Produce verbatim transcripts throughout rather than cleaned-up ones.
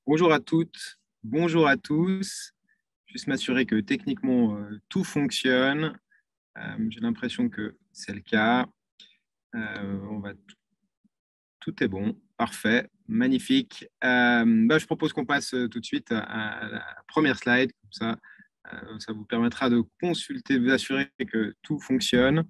Bonjour à toutes, bonjour à tous. Juste m'assurer que techniquement euh, tout fonctionne. Euh, j'ai l'impression que c'est le cas. Euh, on va tout, tout est bon, parfait, magnifique. Euh, bah, je propose qu'on passe euh, tout de suite à, à la première slide. Comme ça, euh, ça vous permettra de consulter, vous assurer que tout fonctionne.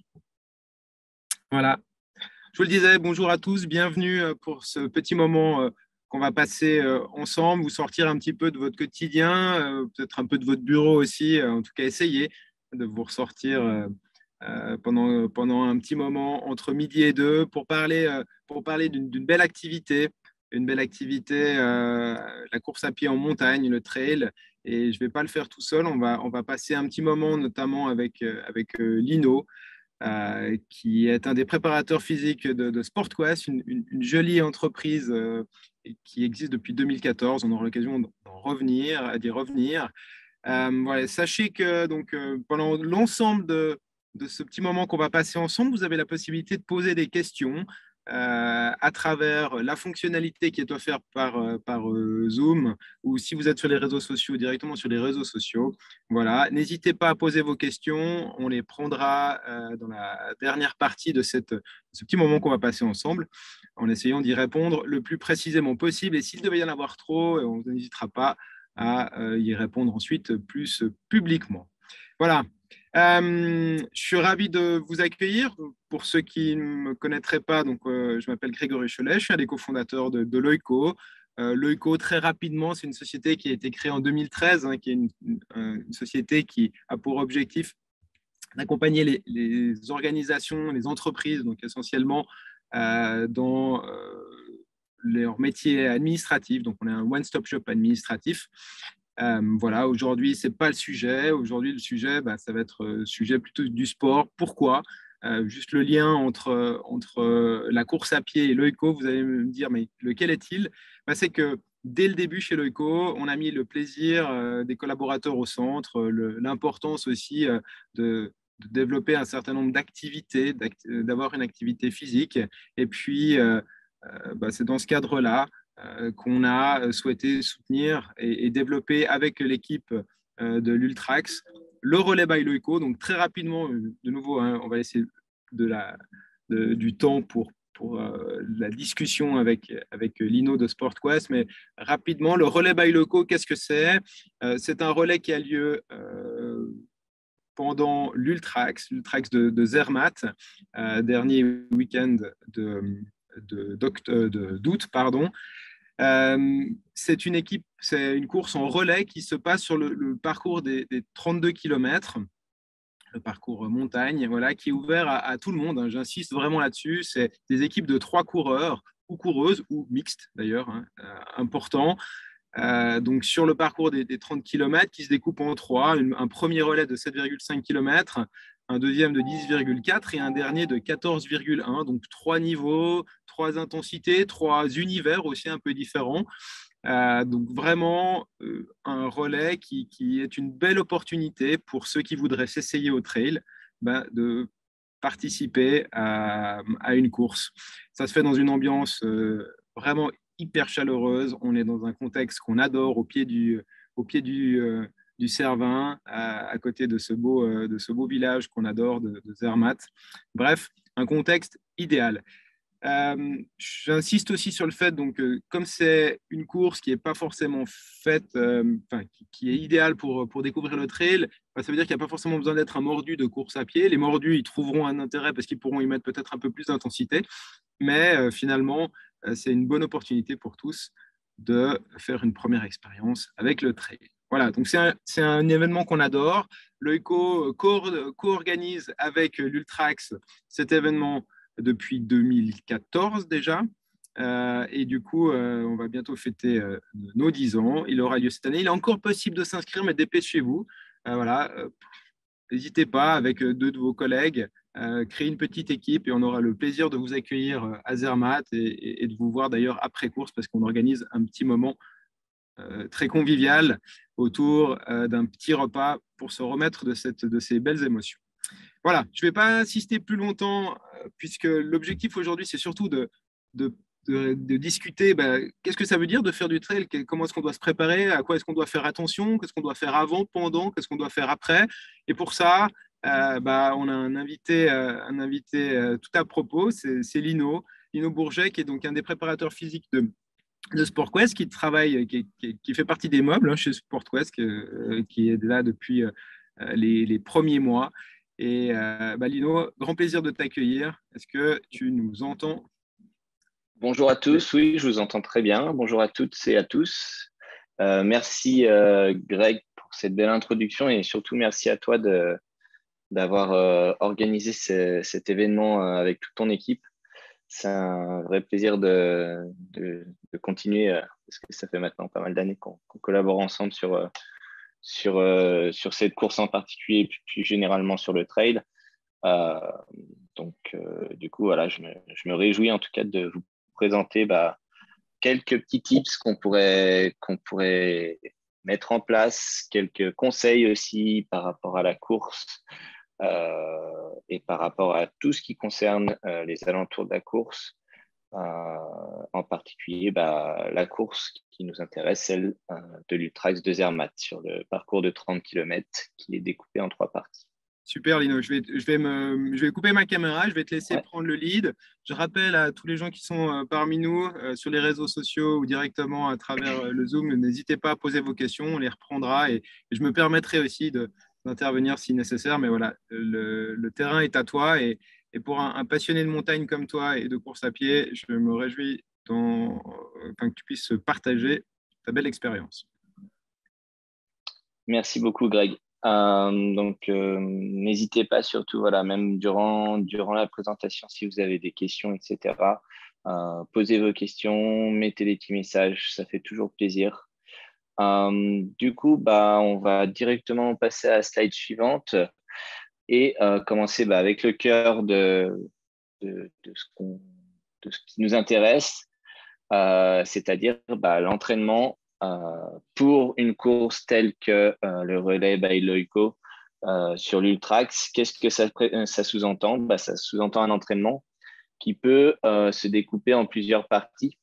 Voilà. Je vous le disais, bonjour à tous, bienvenue euh, pour ce petit moment euh, qu'on va passer euh, ensemble, vous sortir un petit peu de votre quotidien, euh, peut-être un peu de votre bureau aussi, euh, en tout cas essayer de vous ressortir euh, euh, pendant, pendant un petit moment entre midi et deux pour parler, euh, pour parler d'une d'une belle activité, une belle activité, euh, la course à pied en montagne, le trail. Et je ne vais pas le faire tout seul, on va, on va passer un petit moment notamment avec, euh, avec euh, Lino euh, qui est un des préparateurs physiques de, de SportQuest, une, une, une, jolie entreprise euh, qui existe depuis deux mille quatorze. On aura l'occasion d'en revenir, d'y revenir. Euh, voilà, sachez que donc, euh, pendant l'ensemble de, de ce petit moment qu'on va passer ensemble, vous avez la possibilité de poser des questions euh, à travers la fonctionnalité qui est offerte par, euh, par euh, Zoom, ou si vous êtes sur les réseaux sociaux, directement sur les réseaux sociaux. Voilà, n'hésitez pas à poser vos questions, on les prendra euh, dans la dernière partie de cette, ce petit moment qu'on va passer ensemble, en essayant d'y répondre le plus précisément possible. Et s'il devait y en avoir trop, on n'hésitera pas à euh, y répondre ensuite plus publiquement. Voilà. Euh, je suis ravi de vous accueillir. Pour ceux qui ne me connaîtraient pas, donc, euh, je m'appelle Grégory Cholet, je suis un des cofondateurs de, de Loico. Euh, Loico, très rapidement, c'est une société qui a été créée en deux mille treize, hein, qui est une, une, une société qui a pour objectif d'accompagner les, les organisations, les entreprises, donc essentiellement euh, dans euh, leur métier administratif. Donc, on est un one-stop shop administratif. Euh, voilà, aujourd'hui, ce n'est pas le sujet. Aujourd'hui, le sujet, bah, ça va être le sujet plutôt du sport. Pourquoi euh, Juste le lien entre, entre la course à pied et l'Oiko, vous allez me dire, mais lequel est-il? bah, C'est que dès le début chez Loico, on a mis le plaisir euh, des collaborateurs au centre, l'importance aussi euh, de, de, développer un certain nombre d'activités, d'avoir une activité physique. Et puis, euh, euh, bah, c'est dans ce cadre-là euh, qu'on a souhaité soutenir et, et développer avec l'équipe euh, de l'Ultrax le relais by Loico. Donc, très rapidement, de nouveau, hein, on va laisser de la, de, du temps pour pour euh, la discussion avec, avec Lino de SportQuest, mais rapidement, le relais by Loco, qu'est-ce que c'est euh, C'est un relais qui a lieu euh, pendant l'Ultrax, l'Ultrax de, de Zermatt, euh, dernier week-end de, de, de, d'août, pardon. Euh, c'est une équipe, c'est une course en relais qui se passe sur le, le parcours des, des trente-deux kilomètres, le parcours montagne, voilà, qui est ouvert à, à tout le monde. Hein, j'insiste vraiment là-dessus. C'est des équipes de trois coureurs ou coureuses, ou mixtes d'ailleurs, hein, euh, important. Euh, donc sur le parcours des, des trente kilomètres qui se découpe en trois, une, un premier relais de sept virgule cinq kilomètres, un deuxième de dix virgule quatre et un dernier de quatorze virgule un. Donc trois niveaux, trois intensités, trois univers aussi un peu différents. Euh, donc vraiment euh, un relais qui, qui, est une belle opportunité pour ceux qui voudraient s'essayer au trail ben, de participer à, à, une course. Ça se fait dans une ambiance euh, vraiment hyper chaleureuse. On est dans un contexte qu'on adore au pied du, au pied du, euh, du Cervin, à, à, côté de ce beau, euh, de ce beau village qu'on adore de, de Zermatt. Bref, un contexte idéal. Euh, J'insiste aussi sur le fait, donc, euh, comme c'est une course qui n'est pas forcément faite, euh, enfin, qui, qui, est idéale pour, pour découvrir le trail, bah, ça veut dire qu'il n'y a pas forcément besoin d'être un mordu de course à pied. Les mordus, ils trouveront un intérêt parce qu'ils pourront y mettre peut-être un peu plus d'intensité, mais euh, finalement, euh, c'est une bonne opportunité pour tous de faire une première expérience avec le trail. Voilà, donc c'est un, c'est un événement qu'on adore. Loico co-organise avec l'Ultrax cet événement depuis deux mille quatorze déjà. Euh, et du coup, euh, on va bientôt fêter euh, nos dix ans. Il aura lieu cette année. Il est encore possible de s'inscrire, mais dépêchez-vous. Euh, voilà, euh, n'hésitez pas avec deux de vos collègues, euh, créer une petite équipe et on aura le plaisir de vous accueillir à Zermatt et, et, et de vous voir d'ailleurs après course parce qu'on organise un petit moment euh, très convivial autour euh, d'un petit repas pour se remettre de, cette, de ces belles émotions. Voilà, je ne vais pas insister plus longtemps, euh, puisque l'objectif aujourd'hui, c'est surtout de, de de, de discuter bah, qu'est-ce que ça veut dire de faire du trail, comment est-ce qu'on doit se préparer, à quoi est-ce qu'on doit faire attention, qu'est-ce qu'on doit faire avant, pendant, qu'est-ce qu'on doit faire après. Et pour ça, euh, bah, on a un invité, euh, un invité euh, tout à propos, c'est Lino, Lino Bourget, qui est donc un des préparateurs physiques de, de SportQuest, qui travaille, qui, qui, qui fait partie des meubles hein, chez SportQuest, euh, qui est là depuis euh, les, les premiers mois. Et euh, bah, Lino, grand plaisir de t'accueillir. Est-ce que tu nous entends? Bonjour à tous, oui, je vous entends très bien. Bonjour à toutes et à tous. Euh, merci euh, Greg pour cette belle introduction et surtout merci à toi de, d'avoir euh, organisé ce, cet événement euh, avec toute ton équipe. C'est un vrai plaisir de, de, de continuer euh, parce que ça fait maintenant pas mal d'années qu'on, qu'on collabore ensemble sur, euh, sur, euh, sur cette course en particulier et puis plus généralement sur le trail. Euh, donc, euh, du coup, voilà, je me, je me réjouis en tout cas de vous présenter bah, quelques petits tips qu'on pourrait, qu'on pourrait mettre en place, quelques conseils aussi par rapport à la course euh, et par rapport à tout ce qui concerne euh, les alentours de la course, euh, en particulier bah, la course qui nous intéresse, celle euh, de l'Ultrax de Zermatt sur le parcours de trente kilomètres qui est découpé en trois parties. Super Lino, je vais, je, vais me, je vais couper ma caméra, je vais te laisser Ouais. prendre le lead. Je rappelle à tous les gens qui sont euh, parmi nous euh, sur les réseaux sociaux ou directement à travers euh, le Zoom, n'hésitez pas à poser vos questions, on les reprendra et, et je me permettrai aussi d'intervenir si nécessaire. Mais voilà, le, le terrain est à toi et, et pour un, un, passionné de montagne comme toi et de course à pied, je me réjouis dans, enfin, que tu puisses partager ta belle expérience. Merci beaucoup Greg. Euh, donc, euh, n'hésitez pas surtout, voilà, même durant, durant la présentation, si vous avez des questions, et cetera, euh, posez vos questions, mettez des petits messages, ça fait toujours plaisir. Euh, du coup, bah, on va directement passer à la slide suivante et euh, commencer bah, avec le cœur de, de, de, ce qu'on, de ce qui nous intéresse, euh, c'est-à-dire bah, l'entraînement euh, pour une course telle que euh, le relais by Loico euh, sur l'Ultrax. Qu'est-ce que ça, ça sous-entend? Bah, ça sous-entend un entraînement qui peut euh, se découper en plusieurs parties.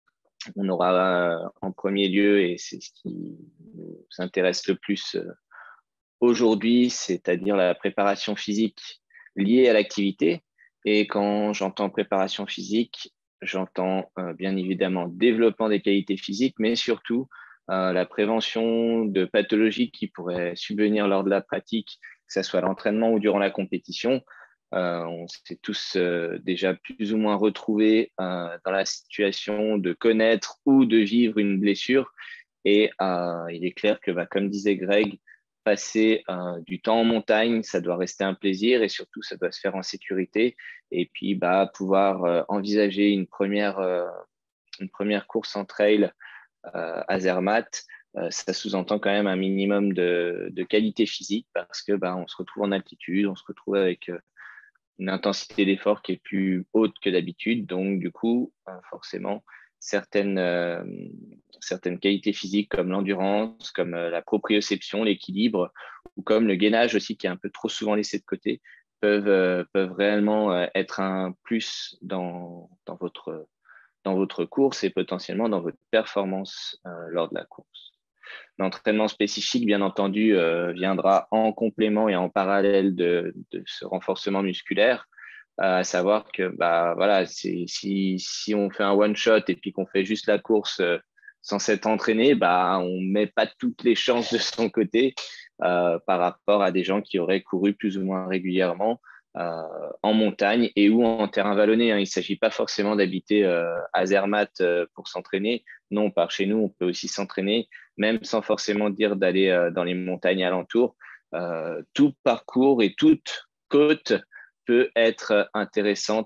On aura euh, en premier lieu, et c'est ce qui nous intéresse le plus euh, aujourd'hui, c'est-à-dire la préparation physique liée à l'activité. Et quand j'entends préparation physique, j'entends euh, bien évidemment développement des qualités physiques, mais surtout euh, la prévention de pathologies qui pourraient subvenir lors de la pratique, que ce soit à l'entraînement ou durant la compétition. Euh, on s'est tous euh, déjà plus ou moins retrouvés euh, dans la situation de connaître ou de vivre une blessure. Et euh, il est clair que, bah, comme disait Greg, passer euh, du temps en montagne, ça doit rester un plaisir et surtout, ça doit se faire en sécurité. Et puis, bah, pouvoir euh, envisager une première, euh, une première course en trail euh, à Zermatt, euh, ça sous-entend quand même un minimum de, de qualité physique parce que bah, on se retrouve en altitude, on se retrouve avec euh, une intensité d'effort qui est plus haute que d'habitude. Donc, du coup, euh, forcément, certaines, euh, certaines qualités physiques comme l'endurance, comme euh, la proprioception, l'équilibre, ou comme le gainage aussi, qui est un peu trop souvent laissé de côté, peuvent, euh, peuvent réellement euh, être un plus dans, dans, votre, dans votre course et potentiellement dans votre performance euh, lors de la course. L'entraînement spécifique, bien entendu, euh, viendra en complément et en parallèle de, de ce renforcement musculaire, euh, à savoir que bah, voilà, si, si on fait un one-shot et puis qu'on fait juste la course euh, sans s'être entraîné, bah, on ne met pas toutes les chances de son côté euh, par rapport à des gens qui auraient couru plus ou moins régulièrement euh, en montagne et ou en terrain vallonné. Hein. Il ne s'agit pas forcément d'habiter euh, à Zermatt euh, pour s'entraîner. Non, par chez nous, on peut aussi s'entraîner, même sans forcément dire d'aller euh, dans les montagnes alentours. Euh, tout parcours et toute côte peut être intéressante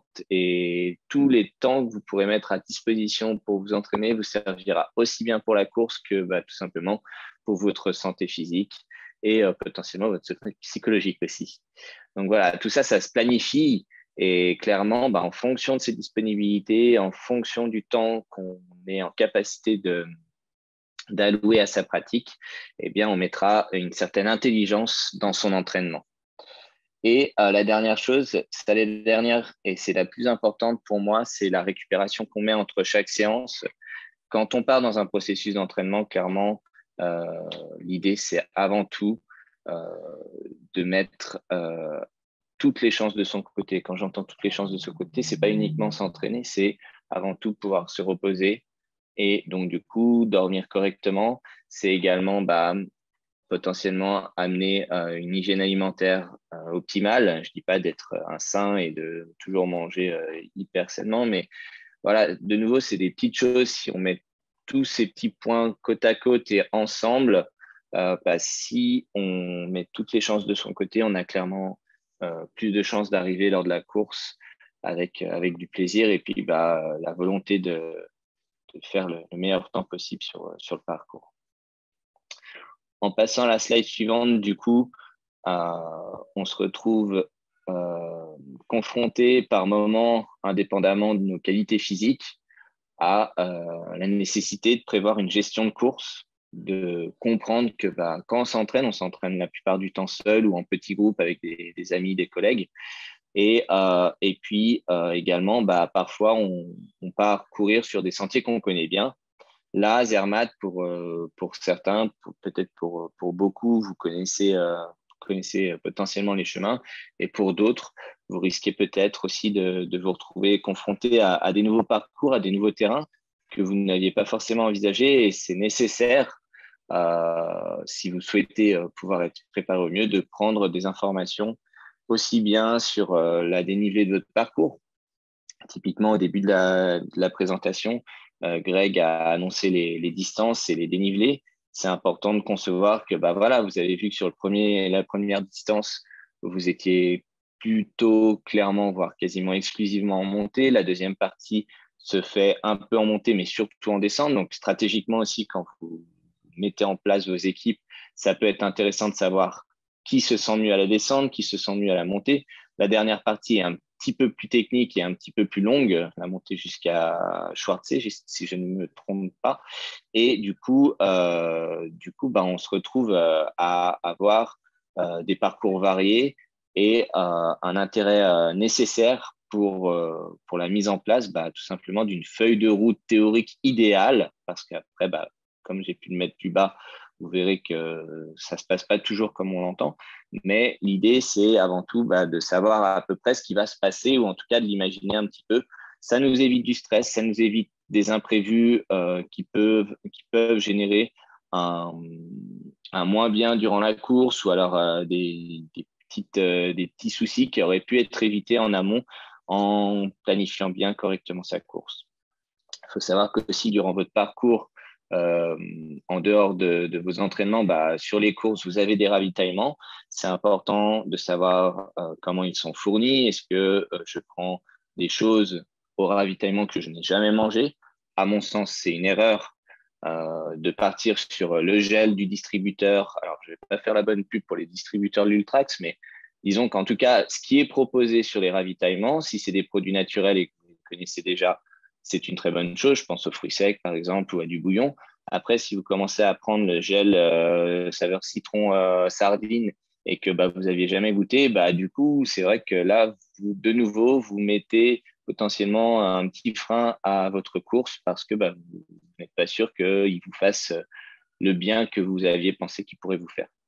et tous les temps que vous pourrez mettre à disposition pour vous entraîner vous servira aussi bien pour la course que bah, tout simplement pour votre santé physique et euh, potentiellement votre santé psychologique aussi. Donc voilà, tout ça, ça se planifie et clairement, bah, en fonction de ses disponibilités, en fonction du temps qu'on est en capacité de, d'allouer à sa pratique, eh bien, on mettra une certaine intelligence dans son entraînement. Et euh, la dernière chose, c'est la dernière et c'est la plus importante pour moi, c'est la récupération qu'on met entre chaque séance. Quand on part dans un processus d'entraînement, clairement, euh, l'idée, c'est avant tout euh, de mettre euh, toutes les chances de son côté. Quand j'entends toutes les chances de son côté, c'est pas uniquement s'entraîner, c'est avant tout pouvoir se reposer et donc du coup dormir correctement. C'est également bah, potentiellement amener euh, une hygiène alimentaire euh, optimale. Je dis pas d'être un saint et de toujours manger euh, hyper sainement, mais voilà, de nouveau, c'est des petites choses. Si on met tous ces petits points côte à côte et ensemble, euh, bah, si on met toutes les chances de son côté, on a clairement euh, plus de chances d'arriver lors de la course avec, euh, avec du plaisir et puis bah, la volonté de, de faire le, le meilleur temps possible sur, sur le parcours. En passant à la slide suivante, du coup, euh, on se retrouve euh, confronté par moments, indépendamment de nos qualités physiques, à euh, la nécessité de prévoir une gestion de course, de comprendre que bah, quand on s'entraîne, on s'entraîne la plupart du temps seul ou en petit groupe avec des, des amis, des collègues. Et, euh, et puis euh, également, bah, parfois, on, on part courir sur des sentiers qu'on connaît bien. Là, Zermatt, pour, euh, pour certains, pour- peut-être pour, pour beaucoup, vous connaissez, euh, vous connaissez potentiellement les chemins. Et pour d'autres, vous risquez peut-être aussi de, de vous retrouver confronté à, à des nouveaux parcours, à des nouveaux terrains que vous n'aviez pas forcément envisagés. Et c'est nécessaire, euh, si vous souhaitez euh, pouvoir être préparé au mieux, de prendre des informations aussi bien sur euh, la dénivelée de votre parcours. Typiquement, au début de la, de la présentation, euh, Greg a annoncé les, les distances et les dénivelés. C'est important de concevoir que bah, voilà, vous avez vu que sur le premier, la première distance, vous étiez plutôt clairement, voire quasiment exclusivement en montée. La deuxième partie se fait un peu en montée, mais surtout en descente. Donc, stratégiquement aussi, quand vous mettez en place vos équipes, ça peut être intéressant de savoir qui se sent mieux à la descente, qui se sent mieux à la montée. La dernière partie est un petit peu plus technique et un petit peu plus longue, la montée jusqu'à Schwarzsee, si je ne me trompe pas. Et du coup, euh, du coup bah, on se retrouve euh, à avoir euh, des parcours variés et euh, un intérêt euh, nécessaire pour, euh, pour la mise en place bah, tout simplement d'une feuille de route théorique idéale, parce qu'après, bah, comme j'ai pu le mettre plus bas, vous verrez que ça ne se passe pas toujours comme on l'entend. Mais l'idée, c'est avant tout bah, de savoir à peu près ce qui va se passer, ou en tout cas de l'imaginer un petit peu. Ça nous évite du stress, ça nous évite des imprévus euh, qui, peuvent, qui peuvent générer un, un moins bien durant la course, ou alors euh, des, des, petites, euh, des petits soucis qui auraient pu être évités en amont en planifiant bien correctement sa course. Il faut savoir que si durant votre parcours, euh, en dehors de, de vos entraînements, bah, sur les courses, vous avez des ravitaillements. C'est important de savoir euh, comment ils sont fournis. Est-ce que euh, je prends des choses au ravitaillement que je n'ai jamais mangé? À mon sens, c'est une erreur euh, de partir sur le gel du distributeur. Alors, je ne vais pas faire la bonne pub pour les distributeurs de l'Ultrax, mais disons qu'en tout cas, ce qui est proposé sur les ravitaillements, si c'est des produits naturels et que vous connaissez déjà, c'est une très bonne chose. Je pense aux fruits secs, par exemple, ou à du bouillon. Après, si vous commencez à prendre le gel euh, saveur citron euh, sardine et que bah, vous n'aviez jamais goûté, bah, du coup, c'est vrai que là, vous, de nouveau, vous mettez potentiellement un petit frein à votre course parce que bah, vous n'êtes pas sûr qu'il vous fasse le bien que vous aviez pensé qu'il pourrait vous faire.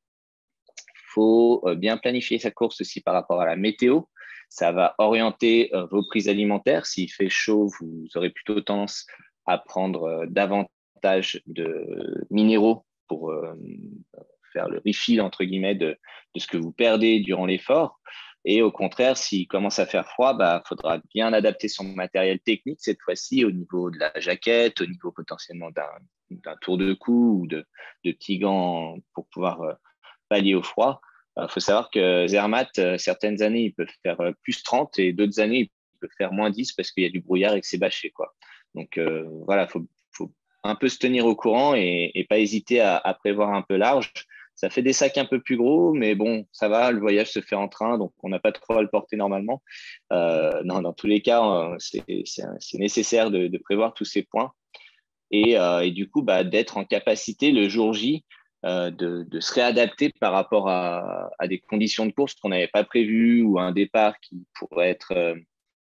Il faut bien planifier sa course aussi par rapport à la météo. Ça va orienter euh, vos prises alimentaires. S'il fait chaud, vous aurez plutôt tendance à prendre euh, davantage de minéraux pour euh, faire le refill, entre guillemets, de, de ce que vous perdez durant l'effort. Et au contraire, s'il commence à faire froid, bah, faudra bien adapter son matériel technique cette fois-ci au niveau de la jaquette, au niveau potentiellement d'un, d'un tour de cou ou de, de petits gants pour pouvoir euh, pallier au froid. Il euh, faut savoir que Zermatt, euh, certaines années, il peut faire euh, plus trente et d'autres années, il peut faire moins dix parce qu'il y a du brouillard et que c'est bâché, quoi. Donc euh, voilà, il faut, faut, un peu se tenir au courant et, et pas hésiter à, à prévoir un peu large. Ça fait des sacs un peu plus gros, mais bon, ça va, le voyage se fait en train, donc on n'a pas trop à le porter normalement. Euh, non, dans tous les cas, euh, c'est, c'est, c'est nécessaire de, de prévoir tous ces points et, euh, et du coup, bah, d'être en capacité le jour J euh, de, de se réadapter par rapport à, à des conditions de course qu'on n'avait pas prévues ou un départ qui pourrait être euh,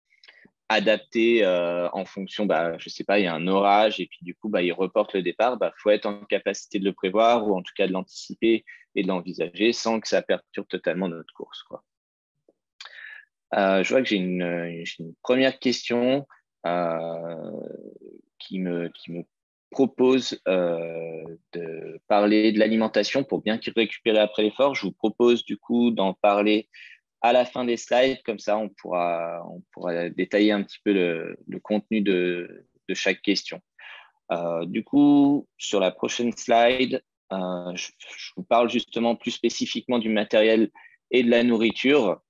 adapté euh, en fonction, bah, je sais pas, il y a un orage et puis du coup, bah, il reporte le départ. Bah, faut être en capacité de le prévoir ou en tout cas de l'anticiper et de l'envisager sans que ça perturbe totalement notre course, quoi. Euh, je vois que j'ai une, j'ai une première question euh, qui, me, qui me propose euh, de parler de l'alimentation pour bien récupérer après l'effort. Je vous propose du coup d'en parler à la fin des slides, comme ça on pourra, on pourra détailler un petit peu le, le contenu de, de chaque question. Euh, du coup, sur la prochaine slide, euh, je, je vous parle justement plus spécifiquement du matériel et de la nourriture.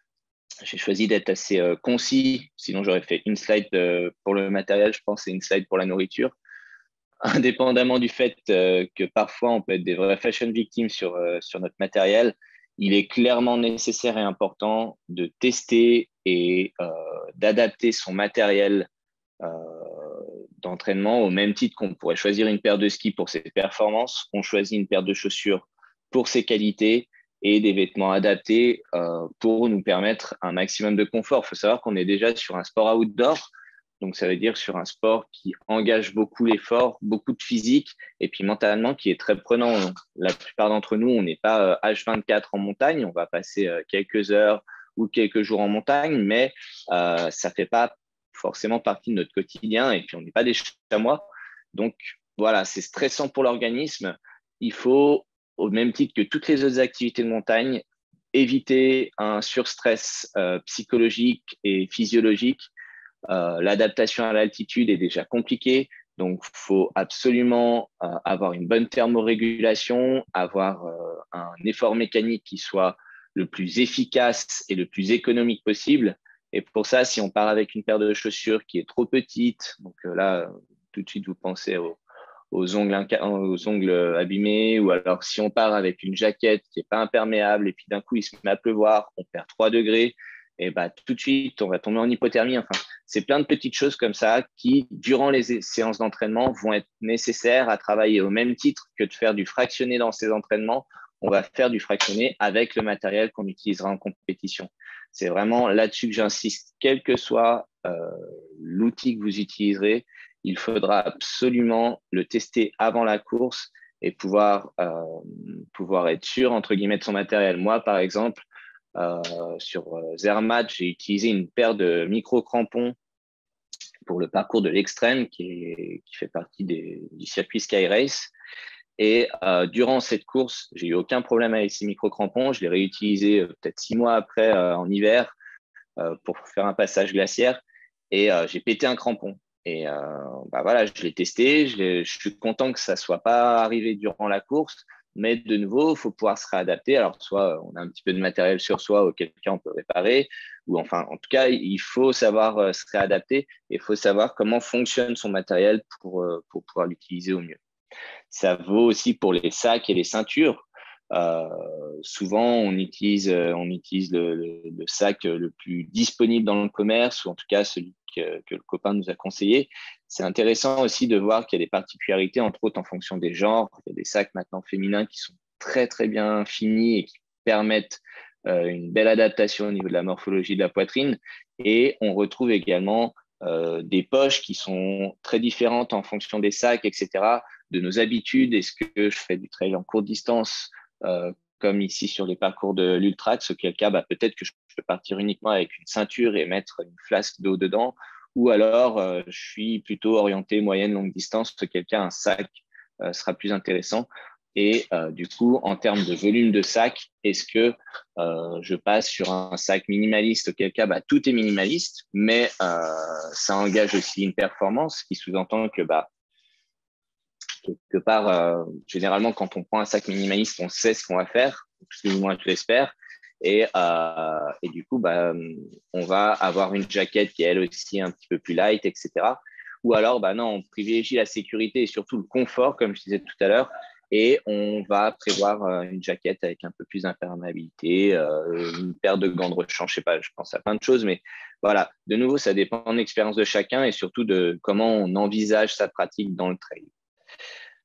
J'ai choisi d'être assez euh, concis, sinon j'aurais fait une slide euh, pour le matériel, je pense, et une slide pour la nourriture. Indépendamment du fait euh, que parfois on peut être des vrais fashion victims sur, euh, sur notre matériel, il est clairement nécessaire et important de tester et euh, d'adapter son matériel euh, d'entraînement au même titre qu'on pourrait choisir une paire de skis pour ses performances, on choisit une paire de chaussures pour ses qualités et des vêtements adaptés euh, pour nous permettre un maximum de confort. Il faut savoir qu'on est déjà sur un sport outdoor, donc ça veut dire sur un sport qui engage beaucoup l'effort, beaucoup de physique et puis mentalement qui est très prenant. Donc, la plupart d'entre nous, on n'est pas euh, H vingt-quatre en montagne, on va passer euh, quelques heures ou quelques jours en montagne, mais euh, ça ne fait pas forcément partie de notre quotidien et puis on n'est pas des chamois. Donc voilà, c'est stressant pour l'organisme. Il faut, au même titre que toutes les autres activités de montagne, éviter un surstress euh, psychologique et physiologique. Euh, l'adaptation à l'altitude est déjà compliquée, donc il faut absolument euh, avoir une bonne thermorégulation, avoir euh, un effort mécanique qui soit le plus efficace et le plus économique possible. Et pour ça, si on part avec une paire de chaussures qui est trop petite, donc euh, là, tout de suite, vous pensez aux, aux, ongles, aux ongles abîmés, ou alors si on part avec une jaquette qui n'est pas imperméable et puis d'un coup, il se met à pleuvoir, on perd trois degrés, et bah, tout de suite, on va tomber en hypothermie. Enfin, c'est plein de petites choses comme ça qui, durant les séances d'entraînement, vont être nécessaires à travailler au même titre que de faire du fractionné dans ces entraînements. On va faire du fractionné avec le matériel qu'on utilisera en compétition. C'est vraiment là-dessus que j'insiste. Quel que soit euh, l'outil que vous utiliserez, il faudra absolument le tester avant la course et pouvoir, euh, pouvoir être sûr, entre guillemets, de son matériel. Moi, par exemple, euh, sur Zermatt, j'ai utilisé une paire de micro-crampons pour le parcours de l'extrême qui, est, qui fait partie des, du circuit Sky Race. Et euh, durant cette course, j'ai eu aucun problème avec ces micro-crampons. Je les réutilisés euh, peut-être six mois après euh, en hiver euh, pour faire un passage glaciaire et euh, j'ai pété un crampon. Et euh, bah voilà, je l'ai testé, je, je suis content que ça ne soit pas arrivé durant la course, mais de nouveau, il faut pouvoir se réadapter. Alors, soit on a un petit peu de matériel sur soi auquel cas on peut réparer, ou enfin, en tout cas, il faut savoir euh, se réadapter et il faut savoir comment fonctionne son matériel pour, euh, pour pouvoir l'utiliser au mieux. Ça vaut aussi pour les sacs et les ceintures. Euh, souvent, on utilise, on utilise le, le, le sac le plus disponible dans le commerce, ou en tout cas celui que, que le copain nous a conseillé. C'est intéressant aussi de voir qu'il y a des particularités, entre autres en fonction des genres. Il y a des sacs maintenant féminins qui sont très, très bien finis et qui permettent euh, une belle adaptation au niveau de la morphologie de la poitrine. Et on retrouve également euh, des poches qui sont très différentes en fonction des sacs, et cetera, de nos habitudes. Est-ce que je fais du trail en courte distance euh, comme ici sur les parcours de l'Ultrax, auquel cas bah, peut-être que je peux partir uniquement avec une ceinture et mettre une flasque d'eau dedans, ou alors euh, je suis plutôt orienté moyenne longue distance, auquel cas un sac euh, sera plus intéressant. Et euh, du coup, en termes de volume de sac, est-ce que euh, je passe sur un sac minimaliste, auquel cas bah, tout est minimaliste, mais euh, ça engage aussi une performance, qui sous-entend que bah, quelque part, euh, généralement, quand on prend un sac minimaliste, on sait ce qu'on va faire, plus ou moins, je l'espère. Et, euh, et du coup, bah, on va avoir une jaquette qui est elle aussi un petit peu plus light, et cetera. Ou alors, bah non, on privilégie la sécurité et surtout le confort, comme je disais tout à l'heure, et on va prévoir euh, une jaquette avec un peu plus d'imperméabilité, euh, une paire de gants de rechange, je sais pas, je pense à plein de choses, mais voilà, de nouveau, ça dépend de l'expérience de chacun et surtout de comment on envisage sa pratique dans le trail.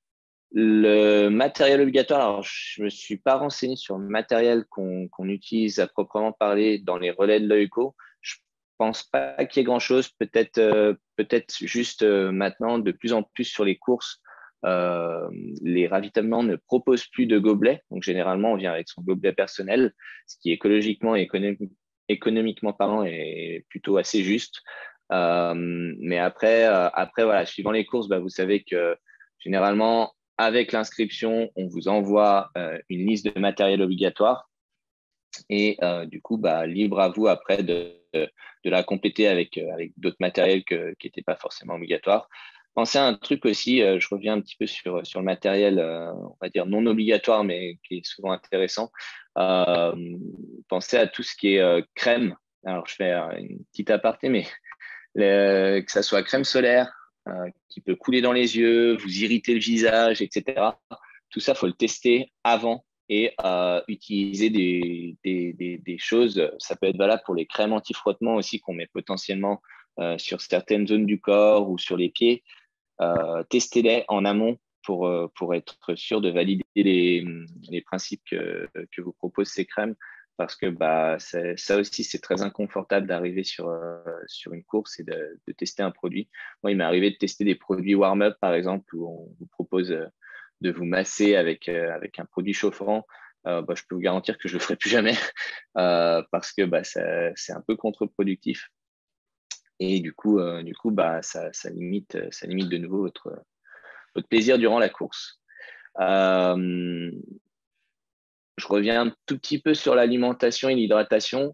Le matériel obligatoire, alors je ne me suis pas renseigné sur le matériel qu'on qu'on utilise à proprement parler dans les relais de l'O I C O. Je pense pas qu'il y ait grand-chose. Peut-être euh, peut-être juste euh, maintenant, de plus en plus sur les courses, euh, les ravitaillements ne proposent plus de gobelets. Donc généralement, on vient avec son gobelet personnel, ce qui écologiquement et économiquement, économiquement parlant est plutôt assez juste. Euh, mais après, euh, après voilà, suivant les courses, bah, vous savez que généralement, avec l'inscription, on vous envoie euh, une liste de matériel obligatoire et euh, du coup, bah, libre à vous après de, de, de la compléter avec, euh, avec d'autres matériels que, qui n'étaient pas forcément obligatoires. Pensez à un truc aussi, euh, je reviens un petit peu sur, sur le matériel, euh, on va dire non obligatoire, mais qui est souvent intéressant. Euh, pensez à tout ce qui est euh, crème. Alors, je fais euh, une petite aparté, mais le- que ça soit crème solaire, euh, qui peut couler dans les yeux, vous irriter le visage, et cetera. Tout ça, il faut le tester avant et euh, utiliser des, des, des, des choses. Ça peut être valable pour les crèmes anti-frottement aussi qu'on met potentiellement euh, sur certaines zones du corps ou sur les pieds. Euh, testez-les en amont pour, euh, pour être sûr de valider les, les principes que, que vous proposent ces crèmes. Parce que bah, ça aussi, c'est très inconfortable d'arriver sur, euh, sur une course et de, de, tester un produit. Moi, il m'est arrivé de tester des produits warm-up, par exemple, où on vous propose euh, de vous masser avec, euh, avec un produit chauffant. Euh, bah, je peux vous garantir que je ne le ferai plus jamais euh, parce que bah, c'est un peu contre-productif. Et du coup, euh, du coup bah, ça, ça, limite, ça limite de nouveau votre, votre plaisir durant la course. Euh, je reviens un tout petit peu sur l'alimentation et l'hydratation.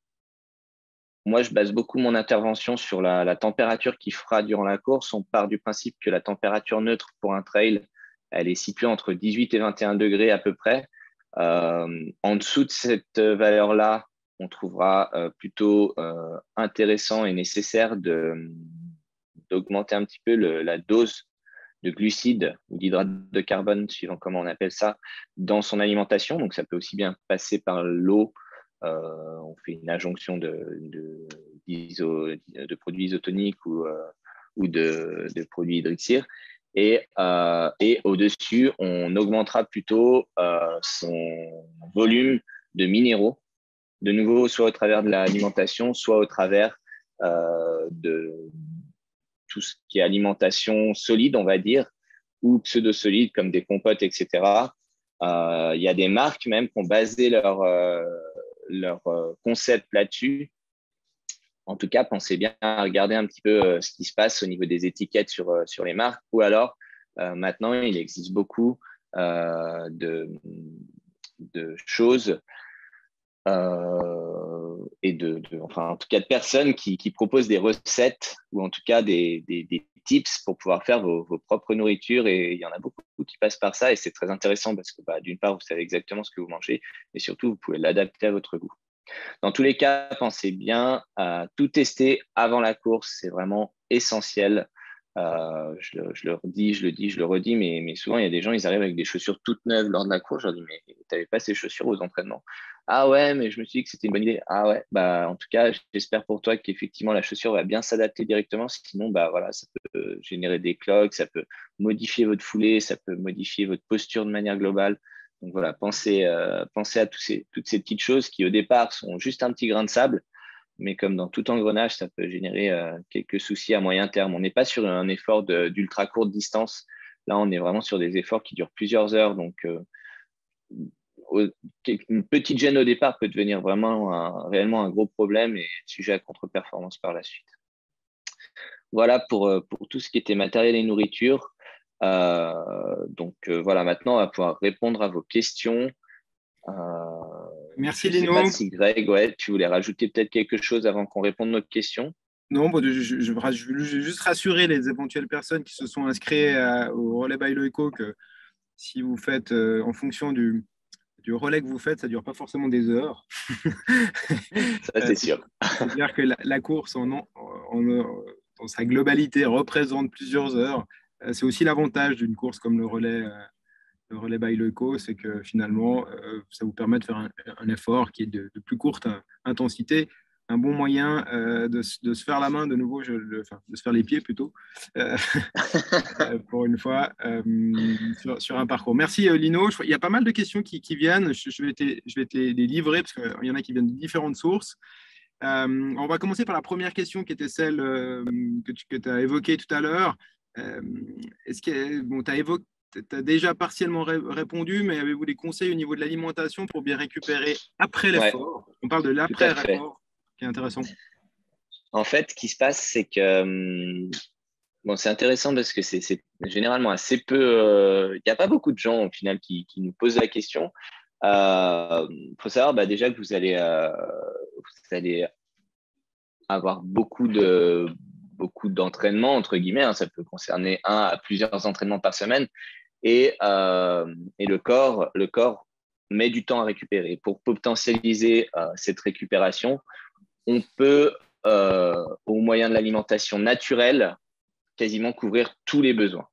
Moi, je base beaucoup mon intervention sur la, la température qu'il fera durant la course. On part du principe que la température neutre pour un trail, elle est située entre dix-huit et vingt et un degrés à peu près. Euh, en dessous de cette valeur-là, on trouvera euh, plutôt euh, intéressant et nécessaire de, d'augmenter un petit peu le, la dose de glucides ou d'hydrates de carbone, suivant comment on appelle ça, dans son alimentation. Donc, ça peut aussi bien passer par l'eau. Euh, on fait une injonction de, de, de produits isotoniques ou, euh, ou de, de produits hydrixir. Et, euh, et au-dessus, on augmentera plutôt euh, son volume de minéraux, de nouveau, soit au travers de l'alimentation, soit au travers euh, de tout ce qui est alimentation solide, on va dire, ou pseudo-solide comme des compotes, et cetera. Euh, il y a des marques même qui ont basé leur, euh, leur euh, concept là-dessus. En tout cas, pensez bien à regarder un petit peu euh, ce qui se passe au niveau des étiquettes sur, euh, sur les marques. Ou alors, euh, maintenant, il existe beaucoup euh, de, de choses euh, et de, de, enfin, en tout cas, de personnes qui, qui proposent des recettes ou en tout cas des, des, des tips pour pouvoir faire vos, vos, propres nourritures. Et il y en a beaucoup qui passent par ça et c'est très intéressant parce que bah, d'une part, vous savez exactement ce que vous mangez et surtout, vous pouvez l'adapter à votre goût. Dans tous les cas, pensez bien à tout tester avant la course. C'est vraiment essentiel. Euh, je, le, je le redis, je le dis, je le redis, mais, mais souvent, il y a des gens, ils arrivent avec des chaussures toutes neuves lors de la course. Je leur dis, mais tu n'avais pas ces chaussures aux entraînements? Ah ouais, mais je me suis dit que c'était une bonne idée. Ah ouais, bah, en tout cas, j'espère pour toi qu'effectivement, la chaussure va bien s'adapter directement. Sinon, bah, voilà, ça peut générer des cloques, ça peut modifier votre foulée, ça peut modifier votre posture de manière globale. Donc voilà, pensez, euh, pensez à tous ces, toutes ces petites choses qui, au départ, sont juste un petit grain de sable, mais comme dans tout engrenage, ça peut générer euh, quelques soucis à moyen terme. On n'est pas sur un effort d'ultra courte distance. Là, on est vraiment sur des efforts qui durent plusieurs heures. Donc, euh, une petite gêne au départ peut devenir vraiment un, réellement un gros problème et sujet à contre-performance par la suite. Voilà pour, pour tout ce qui était matériel et nourriture. Euh, donc euh, voilà, maintenant, on va pouvoir répondre à vos questions. Euh, Merci je ne sais pas Lino. si Greg, ouais, tu voulais rajouter peut-être quelque chose avant qu'on réponde à nos questions. Non, bon, je, je, je, veux juste rassurer les éventuelles personnes qui se sont inscrites à, au relais by Loico que si vous faites euh, en fonction du, du relais que vous faites, ça ne dure pas forcément des heures. Ça, c'est sûr. C'est-à-dire que la, la course en, en, en, dans sa globalité représente plusieurs heures. C'est aussi l'avantage d'une course comme le relais, le relais by Loico, c'est que finalement, ça vous permet de faire un, un effort qui est de, de plus courte intensité un bon moyen euh, de, de se faire la main de nouveau, je, de, enfin, de se faire les pieds plutôt, euh, pour une fois, euh, sur, sur, un parcours. Merci euh, Lino. Je, il y a pas mal de questions qui, qui viennent. Je, je, vais te, je vais te les, les livrer parce qu'il y en a qui viennent de différentes sources. Euh, on va commencer par la première question qui était celle euh, que tu as évoquée tout à l'heure. Euh, est-ce que bon, tu as évoqué tu as déjà partiellement ré répondu, mais avez-vous des conseils au niveau de l'alimentation pour bien récupérer après Ouais, l'effort? On parle de tout à fait. l'après-effort, qui est intéressant. En fait, ce qui se passe, c'est que hum, bon, c'est intéressant parce que c'est généralement assez peu. Il euh, n'y a pas beaucoup de gens au final qui, qui nous posent la question. Il euh, faut savoir bah, déjà que vous allez, euh, vous allez avoir beaucoup de beaucoup d'entraînements entre guillemets. Hein, ça peut concerner un à plusieurs entraînements par semaine. Et, euh, et le corps, le corps met du temps à récupérer. Pour potentialiser euh, cette récupération, on peut, euh, au moyen de l'alimentation naturelle, quasiment couvrir tous les besoins.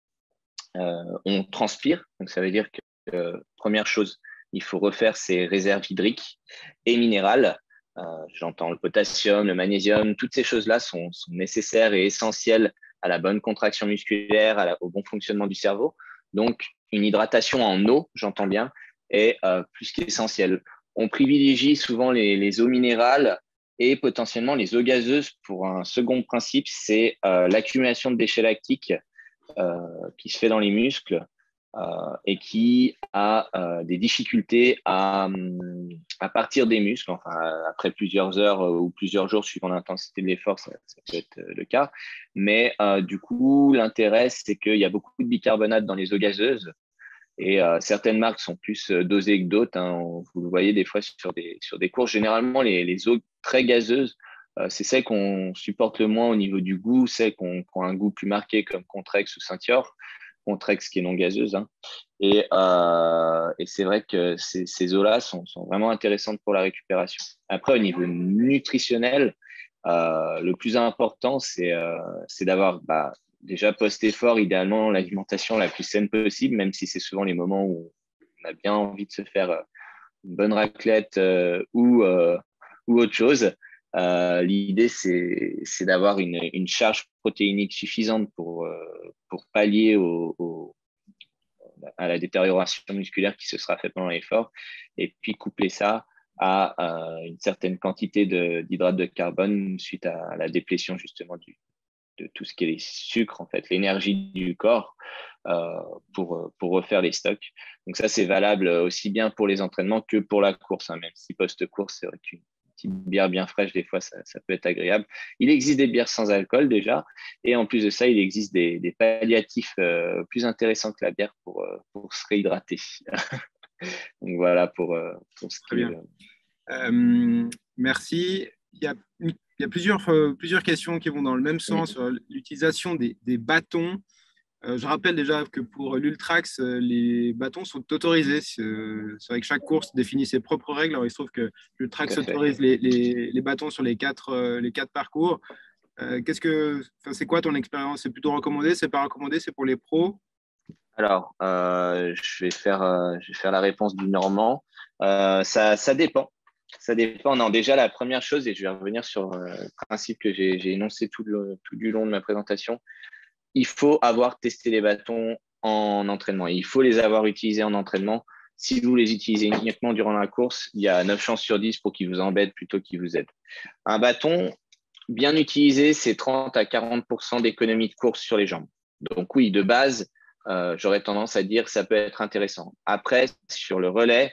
Euh, on transpire, donc ça veut dire que, euh, première chose, il faut refaire ses réserves hydriques et minérales. Euh, J'entends le potassium, le magnésium, toutes ces choses-là sont, sont, nécessaires et essentielles à la bonne contraction musculaire, à la, au bon fonctionnement du cerveau. Donc, une hydratation en eau, j'entends bien, est euh, plus qu'essentielle. On privilégie souvent les, les eaux minérales et potentiellement les eaux gazeuses pour un second principe, c'est euh, l'accumulation de déchets lactiques euh, qui se fait dans les muscles euh, et qui a euh, des difficultés à, à partir des muscles, enfin, après plusieurs heures ou plusieurs jours, suivant l'intensité de l'effort, ça, ça peut être le cas. Mais euh, du coup, l'intérêt, c'est qu'il y a beaucoup de bicarbonate dans les eaux gazeuses. Et euh, certaines marques sont plus euh, dosées que d'autres. Hein. Vous le voyez des fois sur des, sur des courses. Généralement, les, les eaux très gazeuses, euh, c'est celles qu'on supporte le moins au niveau du goût, celles qui ont, ont un goût plus marqué comme Contrex ou Saint-Yor. Contrex qui est non gazeuse. Hein. Et, euh, et c'est vrai que ces, ces eaux-là sont, sont vraiment intéressantes pour la récupération. Après, au niveau nutritionnel, euh, le plus important, c'est euh, d'avoir bah, déjà post-effort, idéalement, l'alimentation la plus saine possible, même si c'est souvent les moments où on a bien envie de se faire euh, une bonne raclette euh, ou, euh, ou autre chose. Euh, L'idée, c'est d'avoir une, une charge protéinique suffisante pour, euh, pour pallier au, au, à la détérioration musculaire qui se sera faite pendant l'effort, et puis coupler ça à euh, une certaine quantité d'hydrates de, de carbone suite à la déplétion justement du, de tout ce qui est les sucres, en fait, l'énergie du corps euh, pour, pour refaire les stocks. Donc ça, c'est valable aussi bien pour les entraînements que pour la course, hein, même si post-course, c'est vrai qu'une petite bière bien fraîche, des fois, ça, ça peut être agréable. Il existe des bières sans alcool déjà, et en plus de ça, il existe des, des palliatifs euh, plus intéressants que la bière pour, euh, pour se réhydrater. Donc voilà pour, euh, pour ce Très qui est... bien. Euh, merci. Il y a, il y a plusieurs, euh, plusieurs questions qui vont dans le même sens sur l'utilisation des, des bâtons. Euh, je rappelle déjà que pour l'Ultrax, euh, les bâtons sont autorisés. C'est vrai que chaque course définit ses propres règles. Alors, il se trouve que l'Ultrax autorise les, les, les, bâtons sur les quatre, euh, les quatre parcours. Euh, Qu'est-ce que, c'est quoi ton expérience? C'est plutôt recommandé? C'est pas recommandé? C'est pour les pros? Alors, euh, je, vais faire, euh, je vais faire la réponse du Normand. Euh, ça, ça dépend. Ça dépend. Non, déjà, la première chose, et je vais revenir sur euh, le principe que j'ai énoncé tout, le, tout du long de ma présentation, il faut avoir testé les bâtons en entraînement. Il faut les avoir utilisés en entraînement. Si vous les utilisez uniquement durant la course, il y a neuf chances sur dix pour qu'ils vous embêtent plutôt qu'ils vous aident. Un bâton bien utilisé, c'est trente à quarante pour cent d'économie de course sur les jambes. Donc oui, de base, euh, j'aurais tendance à dire que ça peut être intéressant. Après, sur le relais,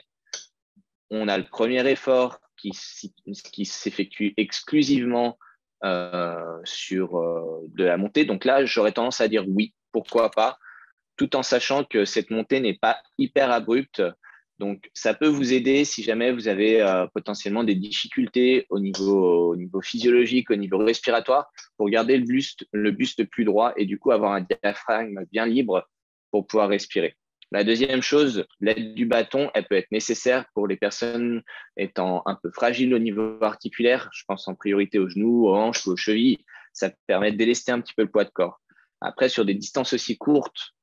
on a le premier effort qui, qui s'effectue exclusivement euh, sur euh, de la montée. Donc là, j'aurais tendance à dire oui, pourquoi pas, tout en sachant que cette montée n'est pas hyper abrupte. Donc, ça peut vous aider si jamais vous avez euh, potentiellement des difficultés au niveau, au niveau physiologique, au niveau respiratoire, pour garder le buste, le buste plus droit et du coup avoir un diaphragme bien libre pour pouvoir respirer. La deuxième chose, l'aide du bâton, elle peut être nécessaire pour les personnes étant un peu fragiles au niveau articulaire. Je pense en priorité aux genoux, aux hanches ou aux chevilles. Ça permet de délester un petit peu le poids de corps. Après, sur des distances aussi courtes,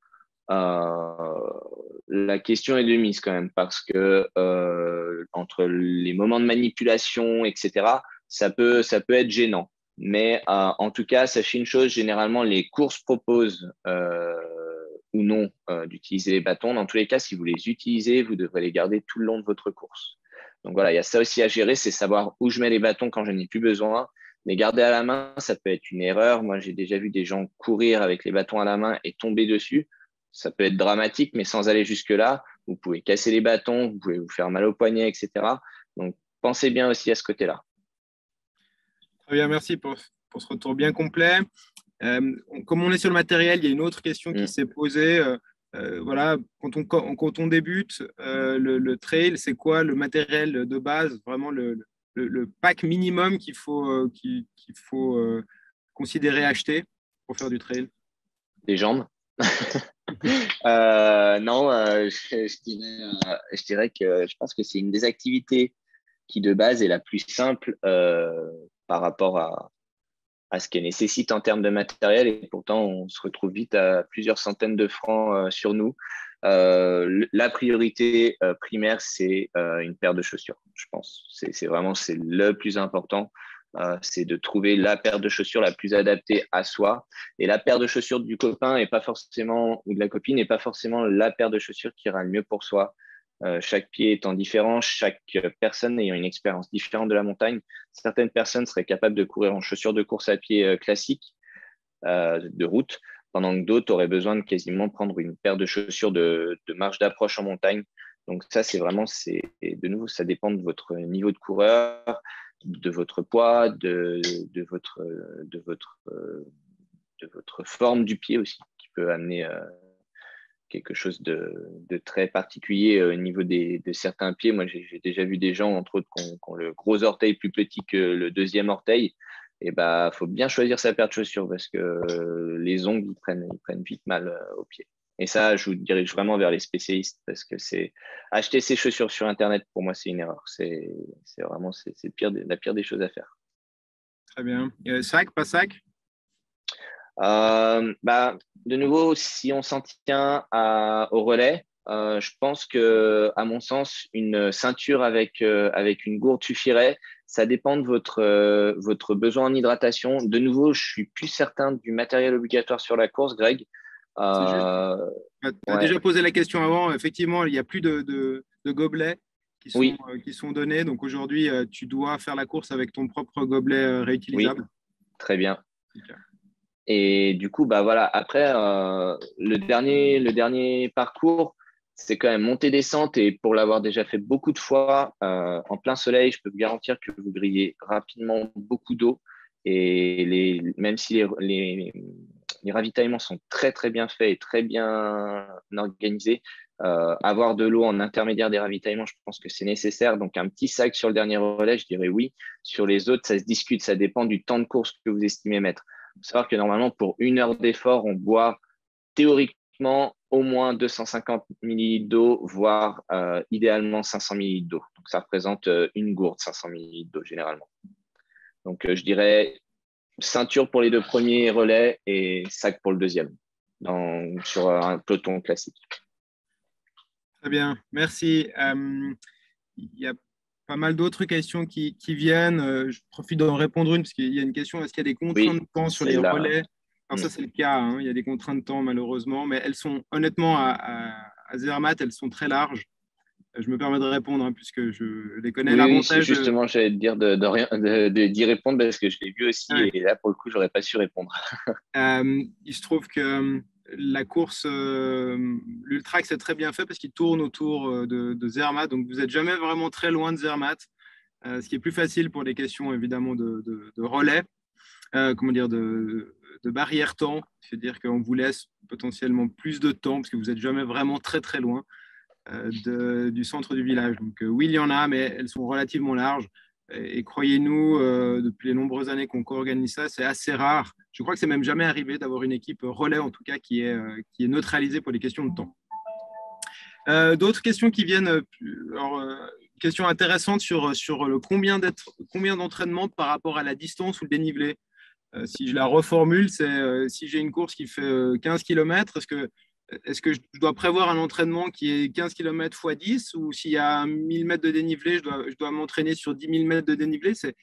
euh, la question est de mise quand même parce que euh, entre les moments de manipulation, et cetera, ça peut, ça peut être gênant. Mais euh, en tout cas, sachez une chose, généralement, les courses proposent euh, ou non euh, d'utiliser les bâtons. Dans tous les cas, si vous les utilisez, vous devrez les garder tout le long de votre course. Donc voilà, il y a ça aussi à gérer, c'est savoir où je mets les bâtons quand je n'en ai plus besoin. Les garder à la main, ça peut être une erreur. Moi, j'ai déjà vu des gens courir avec les bâtons à la main et tomber dessus. Ça peut être dramatique, mais sans aller jusque-là. Vous pouvez casser les bâtons, vous pouvez vous faire mal au poignet, et cetera. Donc, pensez bien aussi à ce côté-là. Très bien, merci pour, pour ce retour bien complet. Euh, on, comme on est sur le matériel, il y a une autre question qui Mm. s'est posée. Euh, euh, voilà, quand on, quand on débute euh, le, le trail, c'est quoi le matériel de base, vraiment le, le, le pack minimum qu'il faut, euh, qu'il, qu'il faut euh, considérer acheter pour faire du trail? Des jambes. euh, non, euh, je, je, dirais, euh, je dirais que je pense que c'est une des activités qui de base est la plus simple euh, par rapport à, à ce qu'elle nécessite en termes de matériel, et pourtant on se retrouve vite à plusieurs centaines de francs euh, sur nous. Euh, la priorité euh, primaire, c'est euh, une paire de chaussures, je pense. C'est, c'est vraiment c'est le plus important. Euh, c'est de trouver la paire de chaussures la plus adaptée à soi. Et la paire de chaussures du copain est pas forcément, ou de la copine n'est pas forcément la paire de chaussures qui ira le mieux pour soi. Euh, chaque pied étant différent, chaque personne ayant une expérience différente de la montagne. Certaines personnes seraient capables de courir en chaussures de course à pied euh, classiques euh, de route, pendant que d'autres auraient besoin de quasiment prendre une paire de chaussures de, de marche d'approche en montagne. Donc ça, c'est vraiment, c'est, de nouveau, ça dépend de votre niveau de coureur, de votre poids, de, de, votre, de, votre, de votre forme du pied aussi, qui peut amener euh, quelque chose de, de très particulier au niveau des, de certains pieds. Moi, j'ai, j'ai déjà vu des gens, entre autres, qui ont, qui ont le gros orteil plus petit que le deuxième orteil. Et bah, faut bien choisir sa paire de chaussures parce que les ongles, ils prennent, ils prennent vite mal au pied. Et ça, je vous dirige vraiment vers les spécialistes parce que c'est acheter ces chaussures sur Internet, pour moi, c'est une erreur. C'est, c'est vraiment c'est, c'est pire, la pire des choses à faire. Très bien. Euh, sac, pas sac? Euh, bah, de nouveau, si on s'en tient à, au relais, euh, je pense que, à mon sens, une ceinture avec, euh, avec une gourde suffirait. Ça dépend de votre, euh, votre besoin en hydratation. De nouveau, je suis plus certain du matériel obligatoire sur la course, Greg. C'est juste. Euh, Tu as ouais. déjà posé la question avant. Effectivement, il n'y a plus de, de, de gobelets qui sont, Oui, euh, qui sont donnés. Donc aujourd'hui, euh, tu dois faire la course avec ton propre gobelet euh, oui, réutilisable. très bien. Okay. Et du coup, bah voilà, après, euh, le dernier, le dernier parcours, c'est quand même montée-descente. Et pour l'avoir déjà fait beaucoup de fois, euh, en plein soleil, je peux vous garantir que vous grillez rapidement beaucoup d'eau. Et les, même si les, les, les ravitaillements sont très, très bien faits et très bien organisés, euh, avoir de l'eau en intermédiaire des ravitaillements, je pense que c'est nécessaire. Donc, un petit sac sur le dernier relais, je dirais oui. Sur les autres, ça se discute. Ça dépend du temps de course que vous estimez mettre. Il faut savoir que normalement, pour une heure d'effort, on boit théoriquement au moins deux cent cinquante millilitres d'eau, voire euh, idéalement cinq cents millilitres d'eau. Donc, ça représente euh, une gourde, cinq cents millilitres d'eau généralement. Donc, euh, je dirais ceinture pour les deux premiers relais et sac pour le deuxième, dans, sur un peloton classique. Très bien, merci. Euh, il y a pas mal d'autres questions qui, qui viennent. Euh, je profite d'en répondre une parce qu'il y a une question, est-ce qu'il y a des contraintes Oui, de temps sur les celle-là. relais? Alors ça, c'est le cas, hein. Il y a des contraintes de temps malheureusement, mais elles sont honnêtement à, à, à Zermatt, elles sont très larges. Je me permets de répondre hein, puisque je les connais. Oui, oui, L'avantage, justement, j'allais te dire de, de, rien, de, de, d'y répondre parce que je l'ai vu aussi ouais. et là, pour le coup, j'aurais pas su répondre. Euh, il se trouve que la course, euh, l'Ultrax, c'est très bien fait parce qu'il tourne autour de, de Zermatt, donc vous n'êtes jamais vraiment très loin de Zermatt, euh, ce qui est plus facile pour les questions évidemment de, de, de relais, euh, comment dire, de, de barrière temps, c'est-à-dire qu'on vous laisse potentiellement plus de temps parce que vous n'êtes jamais vraiment très très loin euh, de, du centre du village. Donc euh, oui, il y en a, mais elles sont relativement larges. Et, et croyez-nous, euh, depuis les nombreuses années qu'on co-organise ça, c'est assez rare. Je crois que c'est même jamais arrivé d'avoir une équipe relais, en tout cas, qui est, euh, qui est neutralisée pour les questions de temps. Euh, D'autres questions qui viennent, euh, alors, euh, question intéressante sur, sur le combien, combien d'entraînement par rapport à la distance ou le dénivelé. Euh, si je la reformule, c'est euh, si j'ai une course qui fait euh, quinze kilomètres, est-ce que, est-ce que je dois prévoir un entraînement qui est quinze kilomètres fois dix ou s'il y a mille mètres de dénivelé, je dois, je dois m'entraîner sur dix mille mètres de dénivelé? C'est,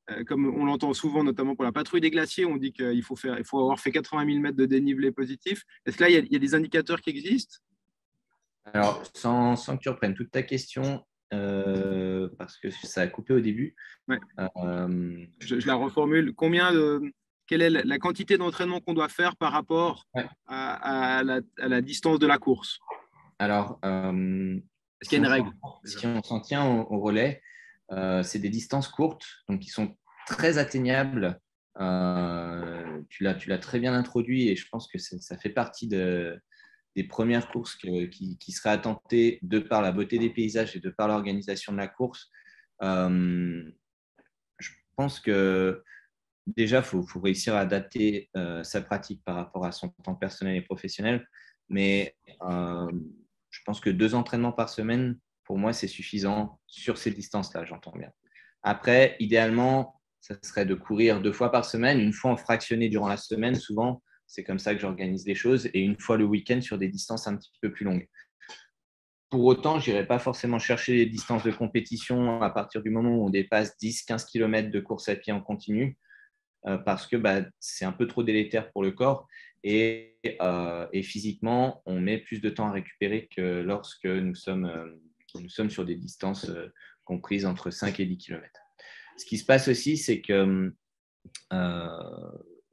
euh, comme on l'entend souvent, notamment pour la patrouille des glaciers, on dit qu'il faut, faire, il faut avoir fait quatre-vingt mille mètres de dénivelé positif. Est-ce que là, il y a, il y a des indicateurs qui existent? Alors, sans, sans que tu reprennes toute ta question, euh, parce que ça a coupé au début. Ouais. Euh, je, je la reformule. Combien de, quelle est la, la quantité d'entraînement qu'on doit faire par rapport ouais. à, à, la, à la distance de la course? Alors, euh, Est-ce qu'il y a une règle? si on s'en tient au, au relais, euh, c'est des distances courtes, donc qui sont très atteignables. Euh, tu l'as, tu l'as très bien introduit et je pense que ça fait partie de, des premières courses que, qui, qui seraient attentées de par la beauté des paysages et de par l'organisation de la course. Euh, je pense que déjà, il faut, faut réussir à adapter euh, sa pratique par rapport à son temps personnel et professionnel. Mais euh, je pense que deux entraînements par semaine, pour moi, c'est suffisant sur ces distances-là, j'entends bien. Après, idéalement, ça serait de courir deux fois par semaine, une fois en fractionné durant la semaine. Souvent, c'est comme ça que j'organise les choses, et une fois le week-end sur des distances un petit peu plus longues. Pour autant, je n'irai pas forcément chercher les distances de compétition à partir du moment où on dépasse dix à quinze kilomètres de course à pied en continu, euh, parce que bah, c'est un peu trop délétère pour le corps et, euh, et physiquement, on met plus de temps à récupérer que lorsque nous sommes, euh, nous sommes sur des distances euh, comprises entre cinq et dix kilomètres. Ce qui se passe aussi, c'est que euh,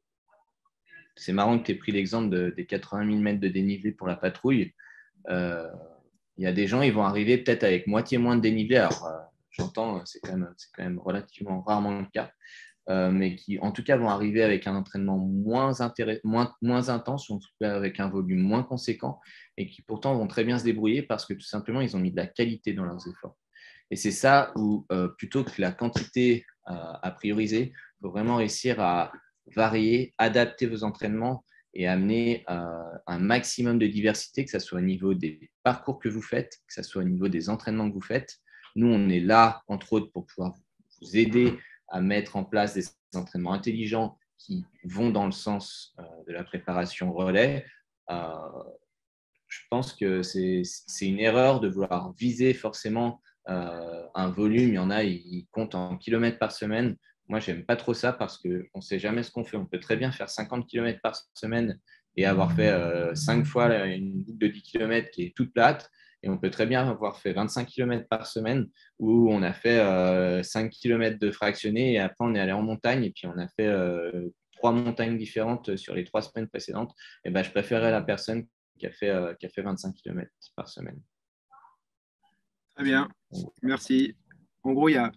c'est marrant que tu aies pris l'exemple de, des quatre-vingt mille mètres de dénivelé pour la patrouille. Euh, il y a des gens, ils vont arriver peut-être avec moitié moins de dénivelé. Alors, euh, j'entends, c'est quand même, c'est quand même relativement rarement le cas. Euh, mais qui en tout cas vont arriver avec un entraînement moins, intéress- moins, moins intense, ou en tout cas avec un volume moins conséquent, et qui pourtant vont très bien se débrouiller parce que tout simplement, ils ont mis de la qualité dans leurs efforts. Et c'est ça où, euh, plutôt que la quantité euh, à prioriser, il faut vraiment réussir à varier, adapter vos entraînements et amener euh, un maximum de diversité, que ce soit au niveau des parcours que vous faites, que ce soit au niveau des entraînements que vous faites. Nous, on est là, entre autres, pour pouvoir vous aider à mettre en place des entraînements intelligents qui vont dans le sens euh, de la préparation relais. Euh, je pense que c'est, c'est une erreur de vouloir viser forcément euh, un volume. Il y en a, ils comptent en kilomètres par semaine. Moi, je n'aime pas trop ça parce qu'on ne sait jamais ce qu'on fait. On peut très bien faire cinquante kilomètres par semaine et avoir fait euh, cinq fois une boucle de dix kilomètres qui est toute plate. Et on peut très bien avoir fait vingt-cinq kilomètres par semaine où on a fait euh, cinq kilomètres de fractionné et après on est allé en montagne et puis on a fait euh, trois montagnes différentes sur les trois semaines précédentes. Et ben, je préférerais la personne qui a fait, euh, qui a fait vingt-cinq kilomètres par semaine. Très bien, merci. En gros, il y a,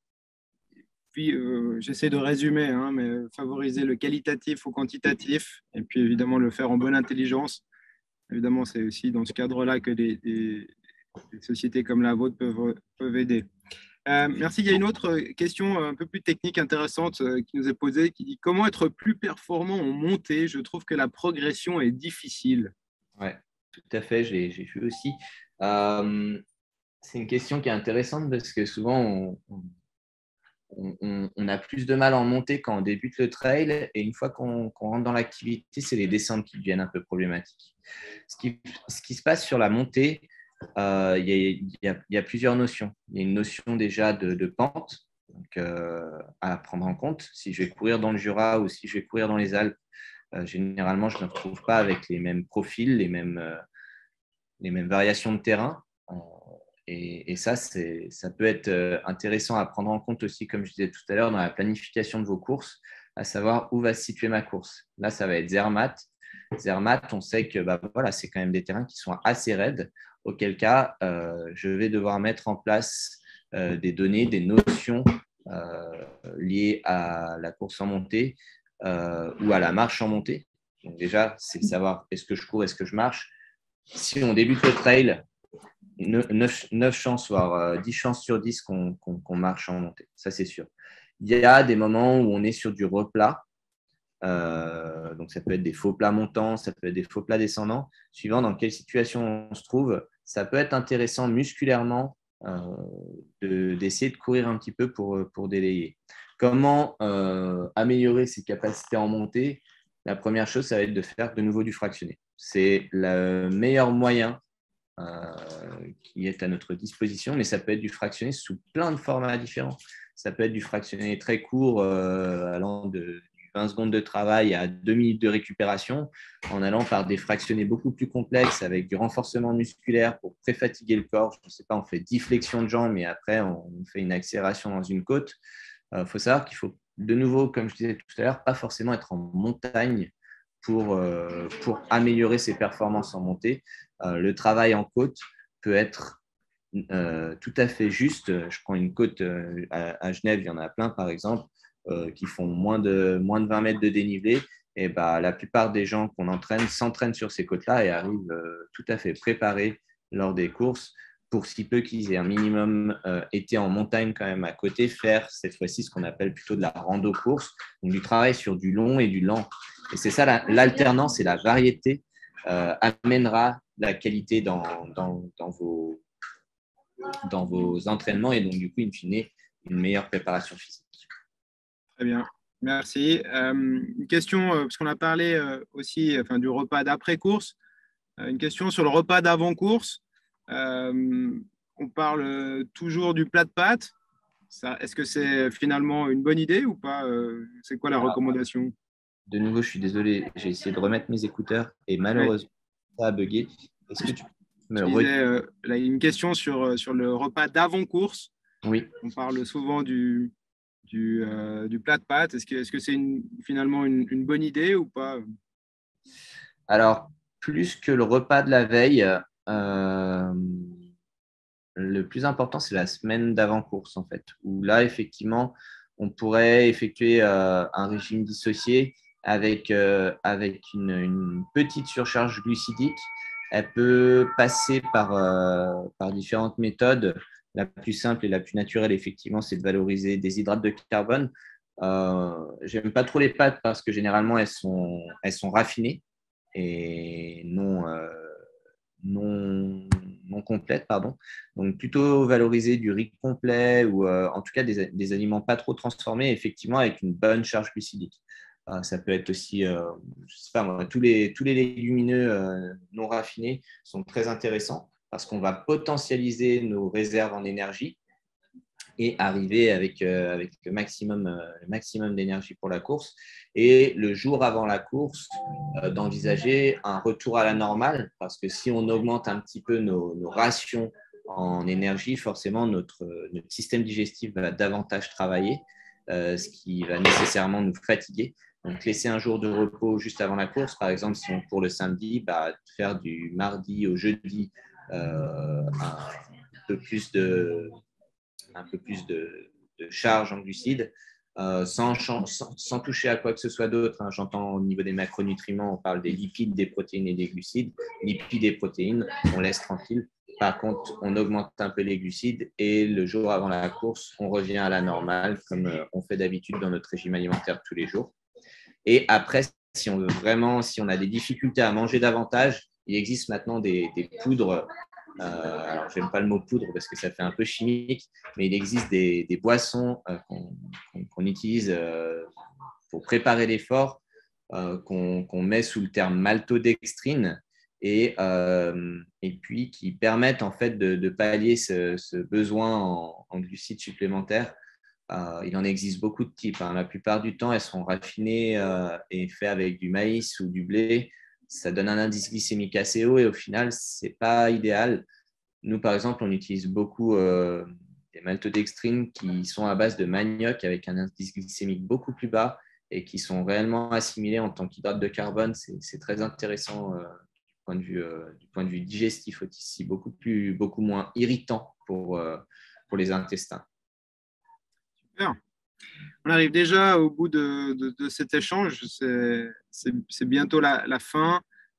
puis euh, j'essaie de résumer, hein, mais favoriser le qualitatif au quantitatif, et puis évidemment le faire en bonne intelligence. Évidemment, c'est aussi dans ce cadre-là que des, des, des sociétés comme la vôtre peuvent, peuvent aider. Euh, merci. Il y a une autre question un peu plus technique intéressante euh, qui nous est posée, qui dit comment être plus performant en montée? Je trouve que la progression est difficile. Ouais, tout à fait, j'ai, j'ai vu aussi. Euh, c'est une question qui est intéressante parce que souvent, on, on, on, on a plus de mal en montée quand on débute le trail et une fois qu'on, qu'on rentre dans l'activité, c'est les descentes qui deviennent un peu problématiques. Ce qui, ce qui se passe sur la montée, euh, il y, y, y a plusieurs notions. Il y a une notion déjà de, de pente donc, euh, à prendre en compte. Si je vais courir dans le Jura ou si je vais courir dans les Alpes, euh, généralement, je ne me retrouve pas avec les mêmes profils, les mêmes, euh, les mêmes variations de terrain. Euh, et, et ça, c'est, ça peut être euh, intéressant à prendre en compte aussi, comme je disais tout à l'heure, dans la planification de vos courses, à savoir où va se situer ma course. Là, ça va être Zermatt. Zermatt, on sait que bah, voilà, c'est quand même des terrains qui sont assez raides, auquel cas, euh, je vais devoir mettre en place euh, des données, des notions euh, liées à la course en montée euh, ou à la marche en montée. Donc déjà, c'est savoir est-ce que je cours, est-ce que je marche. Si on débute le trail, neuf chances, voire dix chances sur dix qu'on, qu'on, qu'on marche en montée. Ça, c'est sûr. Il y a des moments où on est sur du replat. Euh, donc, ça peut être des faux plats montants, ça peut être des faux plats descendants. Suivant dans quelle situation on se trouve, ça peut être intéressant musculairement euh, de, d'essayer de courir un petit peu pour, pour délayer. Comment euh, améliorer ses capacités en montée? La première chose, ça va être de faire de nouveau du fractionné. C'est le meilleur moyen euh, qui est à notre disposition, mais ça peut être du fractionné sous plein de formats différents. Ça peut être du fractionné très court, euh, allant de vingt secondes de travail à deux minutes de récupération, en allant par des fractionnés beaucoup plus complexes avec du renforcement musculaire pour préfatiguer le corps. Je ne sais pas, on fait dix flexions de jambes, mais après, on fait une accélération dans une côte. Il euh, faut savoir qu'il faut, de nouveau, comme je disais tout à l'heure, pas forcément être en montagne pour, euh, pour améliorer ses performances en montée. Euh, le travail en côte peut être euh, tout à fait juste. Je prends une côte euh, à, à Genève, il y en a plein, par exemple, euh, qui font moins de, moins de vingt mètres de dénivelé. Et bah, la plupart des gens qu'on entraîne s'entraînent sur ces côtes-là et arrivent euh, tout à fait préparés lors des courses pour si peu qu'ils aient un minimum euh, été en montagne quand même à côté, faire cette fois-ci ce qu'on appelle plutôt de la rando-course, donc du travail sur du long et du lent. Et c'est ça, la, l'alternance et la variété euh, amènera la qualité dans, dans, dans, vos, dans vos entraînements et donc du coup, in fine, une meilleure préparation physique. Très bien, merci. Euh, une question, euh, parce qu'on a parlé euh, aussi enfin, du repas d'après-course, euh, une question sur le repas d'avant-course. Euh, on parle toujours du plat de pâtes. Ça, est-ce que c'est finalement une bonne idée ou pas? euh, C'est quoi la Alors, recommandation? de nouveau, je suis désolé, j'ai essayé de remettre mes écouteurs et Oui. malheureusement, ça a bugué. Est-ce que tu peux me Je redire? disais, euh, là, il y a une question sur, sur le repas d'avant-course. Oui. On parle souvent du, du, euh, du plat de pâtes. Est-ce que, est-ce que c'est une, finalement une, une bonne idée ou pas? Alors, plus que le repas de la veille, euh, le plus important, c'est la semaine d'avant-course, en fait, où là, effectivement, on pourrait effectuer euh, un régime dissocié avec, euh, avec une, une petite surcharge glucidique. Elle peut passer par, euh, par différentes méthodes. La plus simple et la plus naturelle, effectivement, c'est de valoriser des hydrates de carbone. Euh, j'aime pas trop les pâtes parce que généralement, elles sont, elles sont raffinées et non, euh, non, non complètes, pardon. Donc, plutôt valoriser du riz complet ou euh, en tout cas des, des aliments pas trop transformés, effectivement, avec une bonne charge glucidique. Euh, ça peut être aussi, euh, je sais pas moi, tous les, tous les légumineux euh, non raffinés sont très intéressants parce qu'on va potentialiser nos réserves en énergie et arriver avec, euh, avec le maximum, euh, le maximum d'énergie pour la course. Et le jour avant la course, euh, d'envisager un retour à la normale, parce que si on augmente un petit peu nos, nos rations en énergie, forcément, notre, notre système digestif va davantage travailler, euh, ce qui va nécessairement nous fatiguer. Donc, laisser un jour de repos juste avant la course, par exemple, si on court le samedi, bah, faire du mardi au jeudi euh, un peu plus de un peu plus de, de charge en glucides, euh, sans, sans, sans toucher à quoi que ce soit d'autre. Hein. J'entends au niveau des macronutriments, on parle des lipides, des protéines et des glucides. Lipides et protéines, on laisse tranquille. Par contre, on augmente un peu les glucides et le jour avant la course, on revient à la normale comme on fait d'habitude dans notre régime alimentaire tous les jours. Et après, si on veut vraiment, si on a des difficultés à manger davantage, il existe maintenant des, des poudres. Euh, alors, je n'aime pas le mot poudre parce que ça fait un peu chimique, mais il existe des, des boissons euh, qu'on, qu'on, qu'on utilise euh, pour préparer l'effort, euh, qu'on, qu'on met sous le terme maltodextrine et, euh, et puis qui permettent en fait de, de pallier ce, ce besoin en, en glucides supplémentaires. Euh, il en existe beaucoup de types. Hein. La plupart du temps, elles sont raffinées euh, et faites avec du maïs ou du blé. Ça donne un indice glycémique assez haut et au final, ce n'est pas idéal. Nous, par exemple, on utilise beaucoup euh, des maltodextrines qui sont à base de manioc avec un indice glycémique beaucoup plus bas et qui sont réellement assimilés en tant qu'hydrate de carbone. C'est, c'est très intéressant euh, du, point de vue, euh, du point de vue digestif aussi, beaucoup, plus, beaucoup moins irritant pour, euh, pour les intestins. Super. On arrive déjà au bout de, de, de cet échange. C'est, c'est, c'est bientôt la, la fin.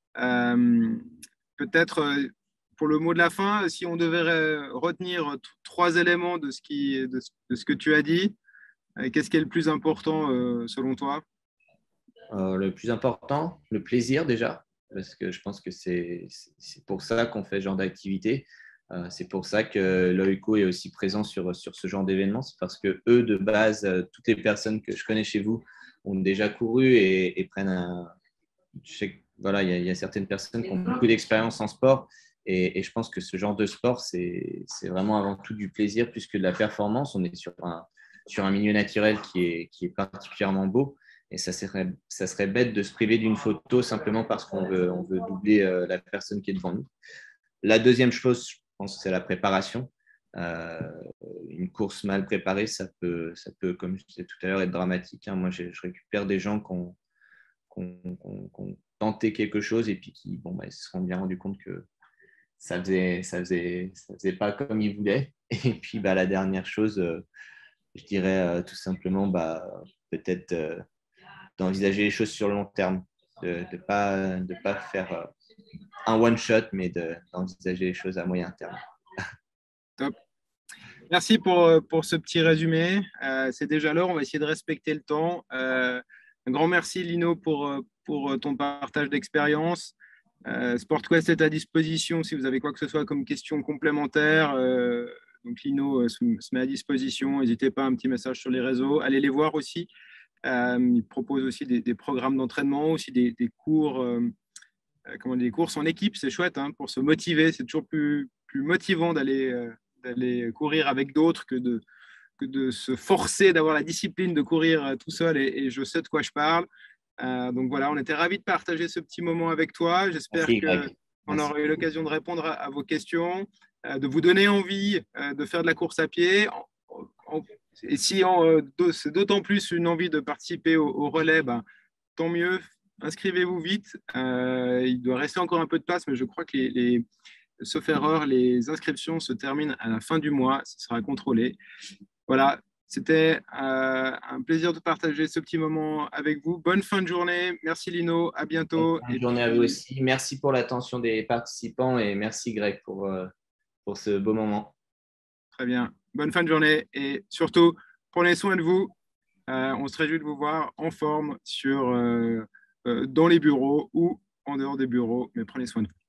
Euh, peut-être euh, pour le mot de la fin, si on devait retenir t- trois éléments de ce, qui, de, ce de ce que tu as dit, euh, qu'est-ce qui est le plus important euh, selon toi? Euh, le plus important, le plaisir déjà, parce que je pense que c'est, c'est pour ça qu'on fait ce genre d'activité. Euh, c'est pour ça que l'OICO est aussi présent sur, sur ce genre d'événement. C'est parce que eux, de base, euh, toutes les personnes que je connais chez vous ont déjà couru et, et prennent un. Je sais que, voilà, il y, a, il y a certaines personnes qui ont beaucoup d'expérience en sport et, et je pense que ce genre de sport, c'est, c'est vraiment avant tout du plaisir plus que de la performance. On est sur un, sur un milieu naturel qui est, qui est particulièrement beau. Et ça serait, ça serait bête de se priver d'une photo simplement parce qu'on veut, on veut doubler euh, la personne qui est devant nous. La deuxième chose, je pense, c'est la préparation. Euh, une course mal préparée, ça peut, ça peut, comme je disais tout à l'heure, être dramatique. Hein. Moi, je récupère des gens qui ont, qui ont, qui ont, qui ont tenté quelque chose et puis qui bon, bah, se sont bien rendus compte que ça faisait, ça faisait, ça faisait pas comme ils voulaient. Et puis, bah, la dernière chose, euh, je dirais euh, tout simplement, bah, peut-être euh, d'envisager les choses sur le long terme, de ne pas, de pas faire euh, un one-shot, mais de, d'envisager les choses à moyen terme. Top. Merci pour, pour ce petit résumé. Euh, c'est déjà l'heure, on va essayer de respecter le temps. Euh, un grand merci, Lino, pour, pour ton partage d'expérience. Euh, SportQuest est à disposition si vous avez quoi que ce soit comme question complémentaire. Euh, donc, Lino euh, se, se met à disposition. N'hésitez pas, un petit message sur les réseaux. Allez les voir aussi. Euh, il propose aussi des, des programmes d'entraînement, aussi des, des cours, euh, comment dire, des courses en équipe. C'est chouette hein, pour se motiver. C'est toujours plus, plus motivant d'aller euh, d'aller courir avec d'autres que de, que de se forcer d'avoir la discipline de courir tout seul. Et, et je sais de quoi je parle. Euh, donc voilà, on était ravis de partager ce petit moment avec toi. J'espère qu'on aura eu l'occasion de répondre à, à vos questions, euh, de vous donner envie euh, de faire de la course à pied. En, en, et si euh, c'est d'autant plus une envie de participer au, au relais, ben, tant mieux. Inscrivez-vous vite. Euh, il doit rester encore un peu de place, mais je crois que les, les, sauf erreur, les inscriptions se terminent à la fin du mois. Ce sera contrôlé. Voilà. C'était euh, un plaisir de partager ce petit moment avec vous. Bonne fin de journée. Merci Lino. À bientôt. Bonne journée à vous aussi. Merci pour l'attention des participants et merci Greg pour, euh, pour ce beau moment. Très bien. Bonne fin de journée et surtout, prenez soin de vous. Euh, on se réjouit de vous voir en forme sur, euh, euh, dans les bureaux ou en dehors des bureaux, mais prenez soin de vous.